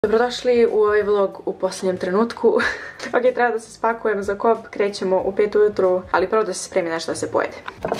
Dobrodošli u ovaj vlog u posljednjem trenutku. Ok, treba da se spakujem za kop, krećemo u 5 ujutru, ali prvo da se spremi nešto da se pojede.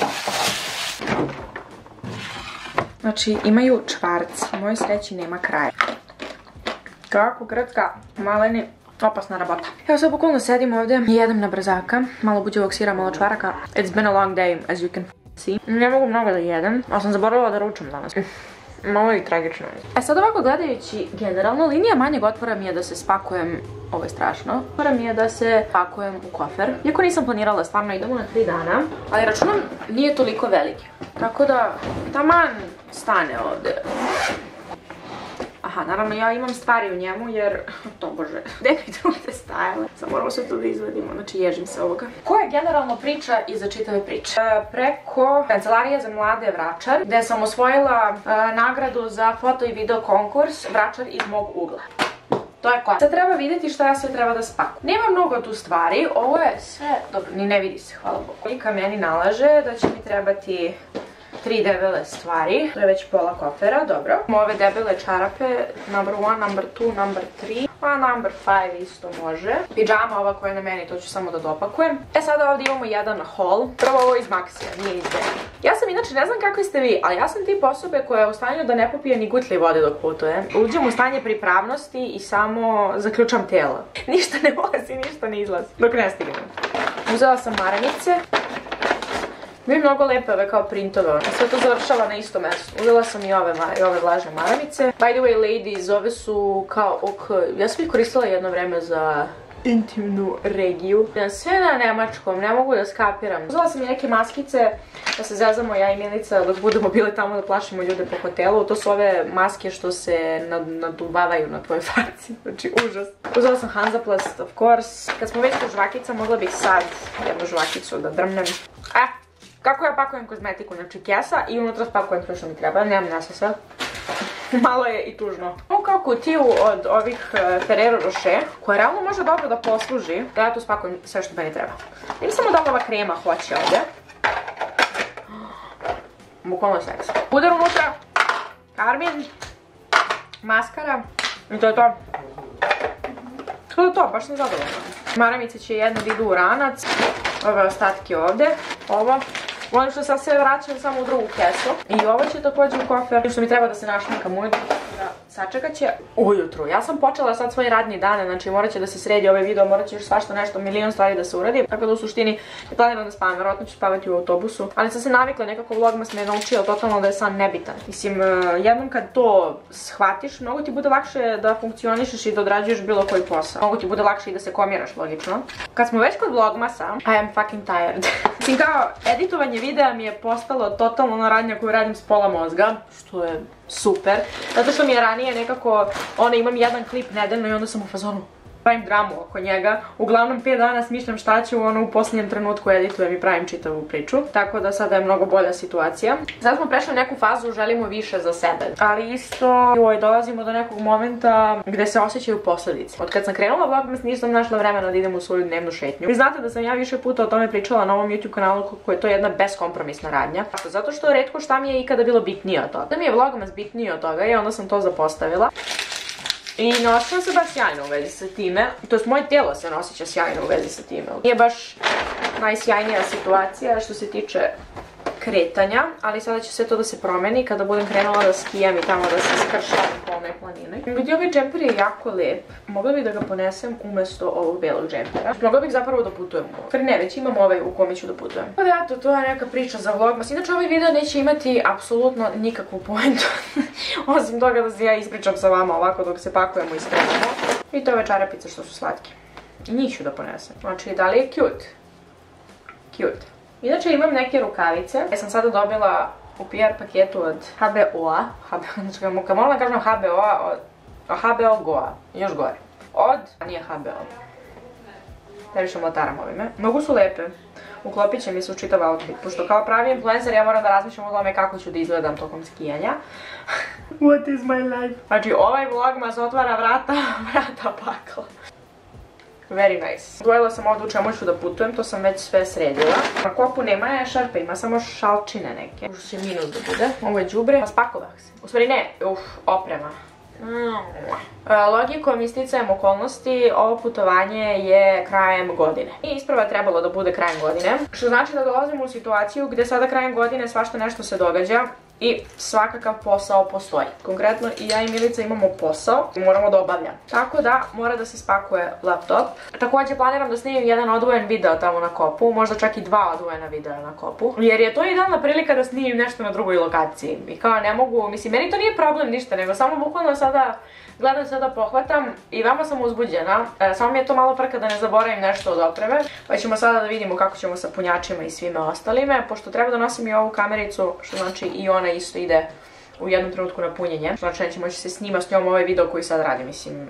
Znači, imaju čvarc, u mojoj sreći nema kraja. Kako grcka, maleni, opasna rabota. Evo sad bukvalno sedim ovdje i jedem na brzaka, malo buđevog sira, malo čvaraka. It's been a long day, as you can see. Ne mogu mnogo da jedem, ali sam zaboravila da ručam danas. Malo je tragično. Sad ovako gledajući, generalno linija manjeg otpora mi je da se spakujem, ovo je strašno, otpora mi je da se spakujem u kofer. Iako nisam planirala, stvarno idemo na 3 dana, ali računam nije toliko veliki. Tako da, taman stane ovdje. Aha, naravno ja imam stvari u njemu jer, to bože, gdje bi drugde stajale? Sad moramo sve to da izvedimo, znači ježim se ovoga. Koja je generalno priča iza čitave priče? Preko Kancelarije za mlade Vračar, gde sam osvojila nagradu za foto i video konkurs Vračar iz mog ugla. To je ko. Sad treba vidjeti šta ja sve treba da spakujem. Nema mnogo tu stvari, ovo je sve, dobro, ni ne vidi se, hvala Bogu. Kolika meni nalaže da će mi trebati 3 debele stvari, to je već pola kofera, dobro. Imamo ove debele čarape, number 1, number 2, number 3, a number 5 isto može. Pidžama ova koja je na meni, to ću samo da dopakujem. Sada ovdje imamo jedan haul, prvo ovo iz Maxija, nije iz Deli. Ja sam inače, ne znam kakvi ste vi, ali ja sam tip osobe koja je u stanju da ne popije ni gutlje vode dok putuje. Uđem u stanje pripravnosti i samo zaključam tijelo. Ništa ne ulazi, ništa ne izlazi, dok ne stignem. Uzela sam maramice. Mi mnogo lepe ove kao printove, sve to završava na istom mjestu. Uzela sam i ove vlažne maramice. By the way, ladies, ove su kao ja sam ih koristila jedno vreme za intimnu regiju. Sve na nemačkom, ne mogu da skapiram. Uzela sam i neke maskice da se zezamo ja i Milica dok budemo bile tamo da plašimo ljude po hotelu. To su ove maske što se naduvavaju na tvojoj faci. Znači, užas. Uzela sam Hansaplast, of course. Kad smo već kod žvakica, mogla bih sad jednu žvakicu da drmnem. Kako ja pakujem kozmetiku, znači kesa i unutra spakujem sve što mi treba, nemam nasa sve. Malo je i tužno. Ovo kao kutiju od ovih Ferrero Rocher, koja realno može dobro da posluži, da ja tu spakujem sve što meni treba. Ili samo da ova krema hoće ovdje. Bukvalno seks. Puder unutra, karmin, maskara i to je to. To je to, baš sam zadovoljna. Maramice će jedno da idu u ranac, ove ostatke ovdje, ovo. Volim što sad sve vraćam samo u drugu kesu. I ovo će također u kofer. Što mi treba da se našminkam ujutru. Sačekat će ujutru. Ja sam počela sad svoje radni dane, znači morat će da se sredi ovaj video, morat će još svašta nešto, milion stvari da se uradi. Tako da u suštini ne planiram da spavam, vjerojatno ću spavati u autobusu. Ali sam se navikla, nekako vlogmas me naučio totalno da je san nebitan. Mislim, jednom kad to shvatiš, mnogo ti bude lakše da funkcionišeš i da odrađuješ bilo koji posao. Mnogo ti bude lakše i da se komiraš, logično. Kad smo već kod vlogmasa, I am fucking tired. Mislim, kao, editovanje videa mi je postalo totalno ona radnja koju radim s pola mozga, što je super. Zato što mi je ranije nekako, imam jedan klip nedeljno i onda sam u fazonu pravim dramu oko njega. Uglavnom 5 dana smišljam šta ću, u posljednjem trenutku editujem i pravim čitavu priču. Tako da sada je mnogo bolja situacija. Sad smo prešli u neku fazu, želimo više za sebe. Ali isto, dolazimo do nekog momenta gde se osjećaju posljedice. Od kad sam krenula vlogmas nisam našla vremena da idem u svoju dnevnu šetnju. Vi znate da sam ja više puta o tome pričala na ovom YouTube kanalu kako je to jedna beskompromisna radnja. Zato što retko šta mi je ikada bilo bitnije od toga. Da mi je vlogmas bitnije od toga i onda sam to zapostavila. I ne osjećam se baš sjajno u vezi sa time, to jest moje tijelo se ne osjeća sjajno u vezi sa time. Nije baš najsjajnija situacija što se tiče kretanja, ali sada će sve to da se promeni kada budem krenula da skijam i tamo da se skršavam po onoj planini. Vidi, ovaj džemper je jako lep, mogla bih da ga ponesem umjesto ovog belog džempera. Mogla bih zapravo da putujem u ovo. Ne, već imam ovaj u kome ću da putujem. Pa da, eto, to je neka priča za vlogmas. Inače, ovaj video neće imati apsolutno nikakvu poentu. Osim toga da se ja ispričam sa vama ovako dok se pakujemo i spremamo. I to ove čarapice što su slatke. I njih ću da ponesem. Znači, da li je cute? Cute. Inače imam neke rukavice. Ja sam sada dobila u PR paketu od HBO-a. Znači kad moram da kažem HBO-a, HBO Goa. Još gore. Nije HBO. Previše mlataram ovime. Mnogo su lepe. Uklopit će mi se u čitav outfit. Pošto kao pravi influencer ja moram da razmišljam o tome kako ću da izgledam tokom skijanja. What is my life? Znači ovaj vlogmas otvara vrata pakla. Very nice. Odvojila sam ovdje u čemu ću da putujem, to sam već sve sredila. Na kopu nema šarpe, ima samo šalčine neke. Možda će minus da bude. Ovo je đubre. Pa spakovah se. U stvari ne, oprema. Logikom i sticajem okolnosti ovo putovanje je krajem godine. I isprva trebalo da bude krajem godine, što znači da dolazimo u situaciju gde sada krajem godine svašta nešto se događa i svakakav posao postoji. Konkretno i ja i Milica imamo posao i moramo da obavljamo. Tako da mora da se spakuje laptop. Također planiram da snimim jedan odvojen video tamo na kopu, možda čak i 2 odvojena videa na kopu. Jer je to idealna prilika da snimim nešto na drugoj lokaciji. I kao ne mogu, mislim meni to nije problem ništa, nego samo bukvalno sada gledam sve da pohvatam i vama sam uzbuđena. Samo mi je to malo frka da ne zaboravim nešto od opreme. Pa ćemo sada da vidimo kako ćemo sa punjačima i svime ostalime. Pošto treba da nosim i ovu kamericu, što znači i ona isto ide u jednom trenutku na punjenje. Što znači neće moći se snima s njom ovaj video koji sad radim, mislim.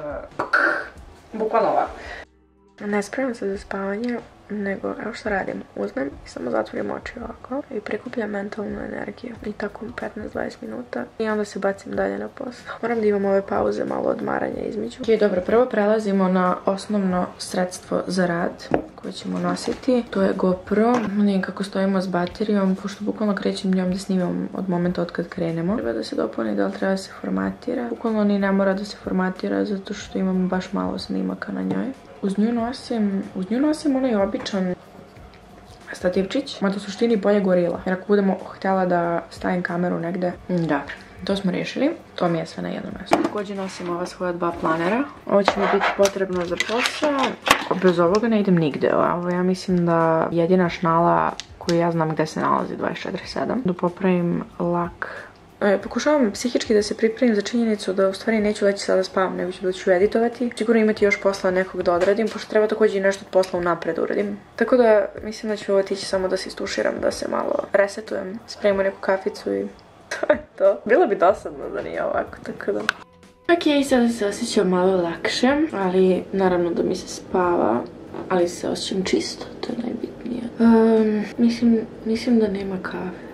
Bukvalno ovako. Ne spremam se za spavanje, nego evo što radim. Uzmem i samo zatvorim oči ovako i prikupljam mentalnu energiju. I tako 15-20 minuta i onda se bacim dalje na posao. Moram da imam ove pauze, malo odmaranja između. Ok, dobro, prvo prelazimo na osnovno sredstvo za rad koje ćemo nositi. To je GoPro. Vidim kako stojimo s baterijom, pošto bukvalno krećem njom da snimam od momenta od kad krenemo. Treba da se dopuni, da li treba da se formatira. Bukvalno ni ne mora da se formatira zato što imam baš malo snimaka na njoj. Uz nju nosim onaj običan stativčić, mada u suštini bolje gorila. Jer ako budemo htjela da stavim kameru negde, da, to smo riješili. To mi je sve na jednom mjestu. Također nosim ova svoja 2 planera. Ovo će mi biti potrebno za posao. Bez ovoga ne idem nigde. Ovo ja mislim da jedina šnala koju ja znam gde se nalazi 24/7. Da popravim lak. Pokušavam psihički da se pripremim za činjenicu da u stvari neću leći sada spavam, nego ću da ću editovati. Sigurno imati još posla nekog da odradim, pošto treba također i nešto od posla unapred uradim. Tako da mislim da ću ovo tići samo da se istuširam, da se malo resetujem, spremim neku kaficu i to je to. Bilo bi dosadno da nije ovako, tako da. Ok, sada se osjećam malo lakše, ali naravno da mi se spava, ali se osjećam čisto, to je najbitnije. Mislim da nema kave.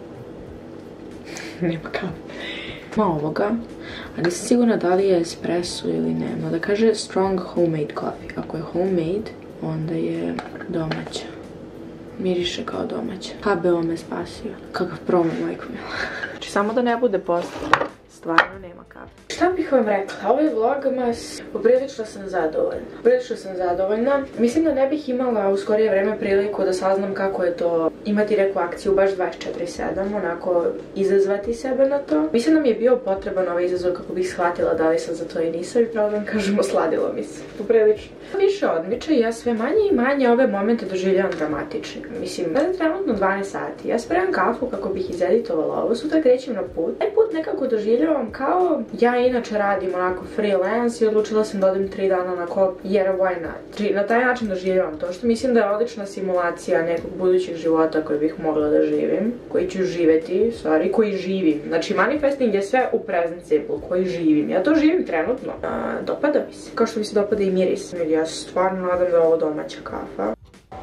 Nema kafe. Ima ovoga, a nisam sigurna da li je espresso ili ne. No da kaže strong homemade coffee. Ako je homemade, onda je domaća. Miriše kao domaća. HBO me spasio. Kakav promen, majko mila. Znači samo da ne bude posle. Stvarno nema kafe. Šta bih vam rekla? Ovaj vlogmas, poprilično sam zadovoljna. Poprilično sam zadovoljna. Mislim da ne bih imala u skorije vreme priliku da saznam kako je to imati neku akciju baš 24/7, onako izazvati sebe na to. Mislim da mi je bio potreban ovaj izazov kako bih shvatila da li sam za to i nisam i pravo da vam kažem, osladilo mi se. Poprilično. Više odmiče i ja sve manje i manje ove momente doživljavam dramatični. Mislim, da je trenutno 12 sati. Ja spremam kafu kako bih izeditovala ovo, sutra krećem na put. Taj put nekako doživljavam kao ja inače radim onako freelance i odlučila sam da odem 3 dana na kop jer why not. Na taj način doživljavam to što mislim da je odlična simulacija nekog budućeg života koji bih mogla da živim, koji ću živeti, stvari, koji živim. Znači manifesting je sve u present simple, koji živim. Ja to živim trenutno. Dopada mi se. Kao što mi se dopada i miris. Ja se stvarno nadam da je ovo domaća kafa.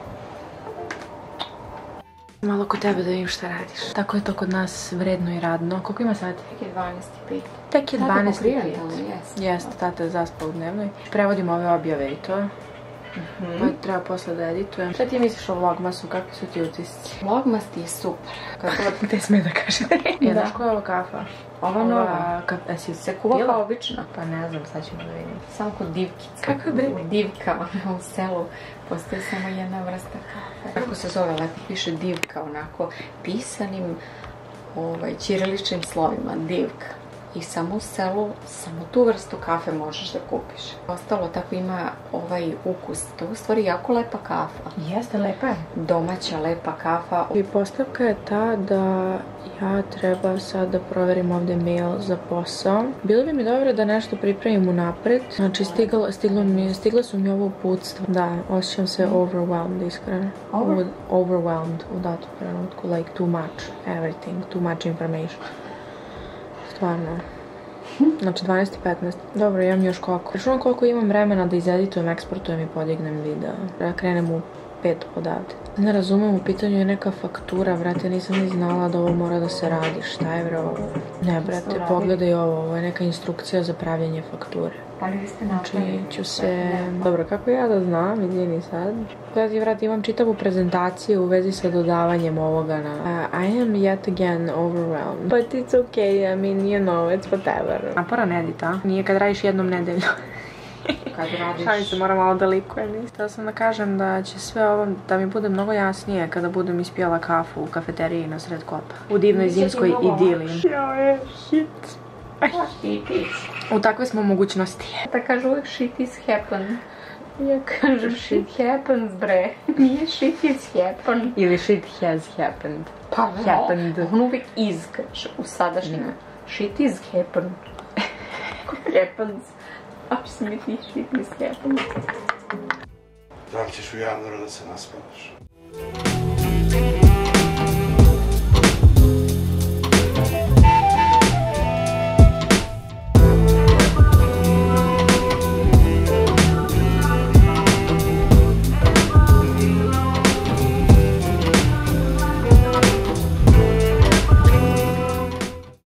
Malo kod tebe da vidim šta radiš. Tako je to kod nas vredno i radno. Koliko ima sati? Tek je 12:05. Tek je 12:05. Jeste, tata je zaspao u dnevnoj. Prevodim ove objave i to. Pa treba posle da editujem. Šta ti misliš o vlogmasu? Kakvi su ti utisci? Vlogmas ti je super. Kako te sme da kažem? Znaš koja je ova kafa? Ova nova. Se kuva kao obično. Pa ne znam, sad ćemo da vidim. Samo kod divkica. Kako je bre? Divka, u selu postoji samo jedna vrsta kafe. Kako se zove, lepo piše divka, onako pisanim ćiriličnim slovima, divka. I samo u selu, samo tu vrstu kafe možeš da kupiš. Ostalo tako ima ovaj ukus. To je u stvari jako lepa kafa. Jeste, lepa je. Domaća, lepa kafa. I postavka je ta da ja treba sad da proverim ovdje mail za posao. Bilo bi mi dobro da nešto pripremim unapred. Znači stigla su mi ovo uputstva. Da, osjećam se overwhelmed, iskreno. Overwhelmed u datom trenutku. Like too much, everything, too much information. Stvarno. Znači 12:15. Dobro, imam još koliko. Računam koliko imam vremena da izeditujem, eksportujem i podignem video. Da krenem u 5 odavde. Ne razumem, u pitanju je neka faktura, brate, nisam ni znala da ovo mora da se radi. Šta je bre ovo? Ne, brate, pogledaj ovo, ovo je neka instrukcija za pravljanje fakture. Pa li vi ste napravili? Znači ću se... Dobro, kako ja da znam, izvini sad. Gledaj, vrat, imam čitavu prezentaciju u vezi sa dodavanjem ovoga na... I am yet again overwhelmed. But it's okay, I mean, you know, it's whatever. Naporan edit, a? Nije kad radiš jednom nedelju. Kad radiš... Šalim se, moram malo da likujem. Htjela sam da kažem da će sve ovo da mi bude mnogo jasnije kada budem ispijala kafu u kafeteriji na sred kopa. U divnoj zimskoj idili. Joj, shit. U takve smo mogućnosti. Da kažu uvijek shit is happen. Ja kažem shit happens, bre. Nije shit is happen. Ili shit has happened. Pa happened. On uvijek is kaže u sadašnjima. Shit is happen. Happens. Apsolutely shit is happen. Da li ćeš u januaru da se naspavaš?